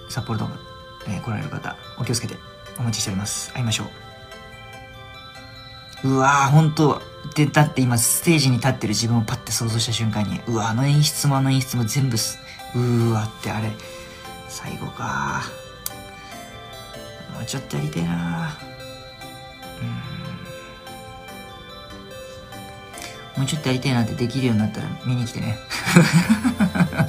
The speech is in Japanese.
札幌ドーム、来られる方、お気をつけてお待ちしております。会いましょう。うわー、ほんと。で、だって今、ステージに立ってる自分をパッて想像した瞬間に、うわ、あの演出も全部うわってあれ、最後かー。もうちょっとやりたいなもうちょっとやりたいなってできるようになったら見に来てね。